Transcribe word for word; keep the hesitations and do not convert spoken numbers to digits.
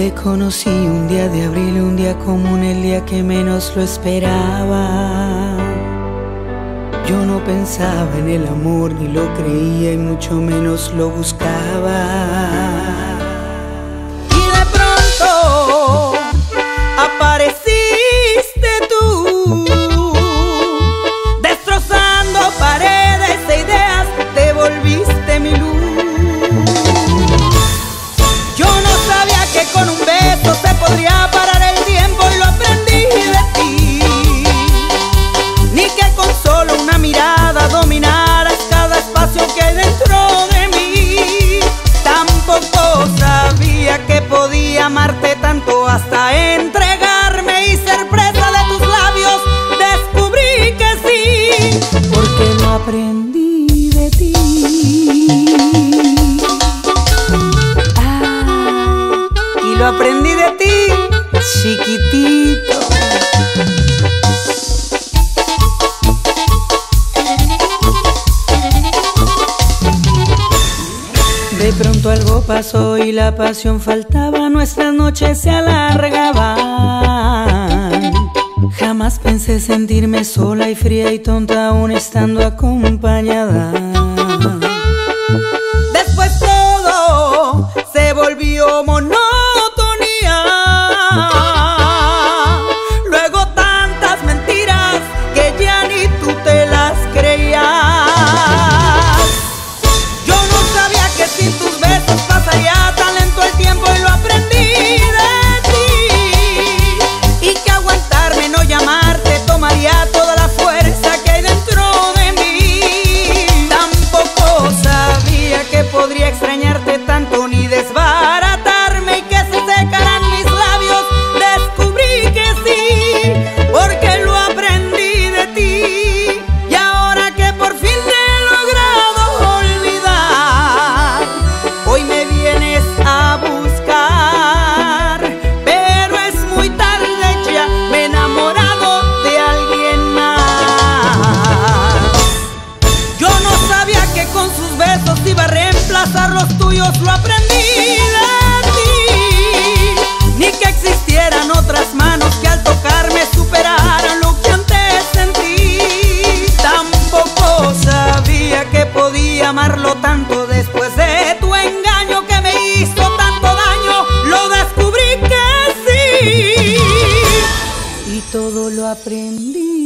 Te conocí un día de abril, un día común, el día que menos lo esperaba. Yo no pensaba en el amor, ni lo creía y mucho menos lo buscaba. Y de pronto apareciste tú, destrozando paredes e ideas, te volviste mi luz. Yo no sabía que con un beso se podría parar el tiempo y lo aprendí de ti, ni que con solo una mirada dominaras cada espacio que hay dentro de mí. Tampoco sabía que podía amarte tanto hasta entregarme y ser presa de tus labios. Descubrí que sí, porque lo aprendí de ti. Lo aprendí de ti, chiquitito. De pronto algo pasó y la pasión faltaba, nuestras noches se alargaban. Jamás pensé sentirme sola y fría y tonta aún estando acompañada. Después todo se volvió monótono. Luego tantas mentiras que ya ni tú te las creías. Yo no sabía que sin tus besos pasaría tan lento el tiempo y lo aprendí de ti, y que aguantarme, no llamarte, tomaría toda la fuerza que hay dentro de mí. Tampoco sabía que podría extrañarte tanto ni desbaratarme y que se secaran mis labios. Descubrí que sí, porque lo aprendí de ti. Y ahora que por fin te he logrado olvidar, hoy me vienes a buscar. Pero es muy tarde, ya me he enamorado de alguien más. Yo no sabía que con sus besos iba a reemplazar los tuyos. Lo aprendí de ti, ni que existieran otras manos que al tocarme superaran lo que antes sentí. Tampoco sabía que podía amarlo tanto después de tu engaño que me hizo tanto daño. Lo descubrí que sí, y todo lo aprendí